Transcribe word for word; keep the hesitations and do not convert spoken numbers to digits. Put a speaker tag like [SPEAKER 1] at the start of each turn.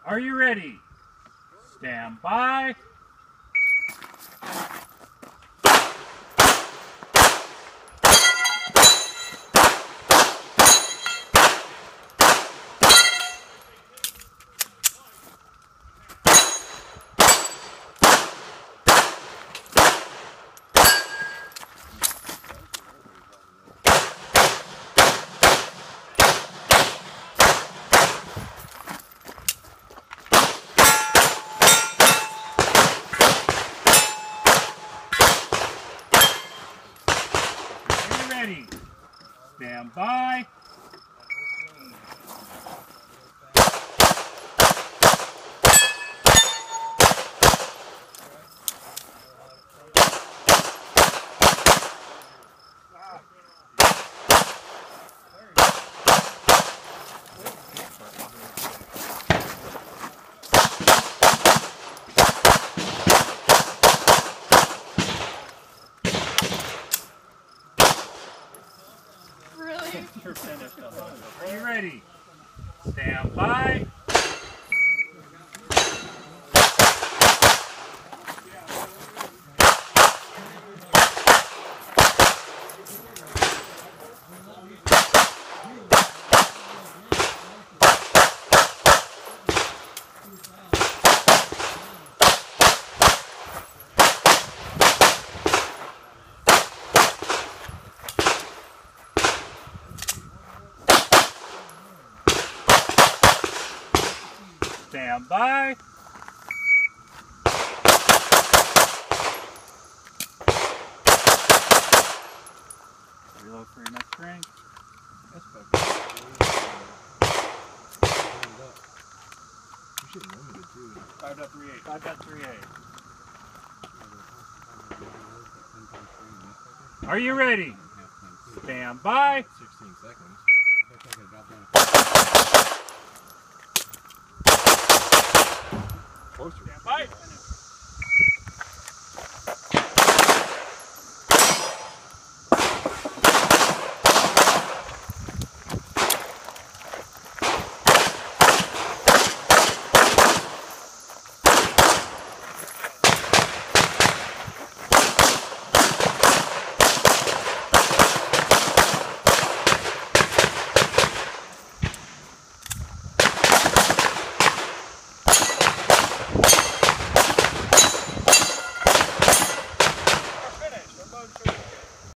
[SPEAKER 1] Are you ready? Stand by. Ready. Stand by. You're finished. Are you ready? Stand by. Stand by. Reload for your next drink.
[SPEAKER 2] That's better. You should limit it too.
[SPEAKER 1] five point three eight. five point three eight. Are you ready? Stand by.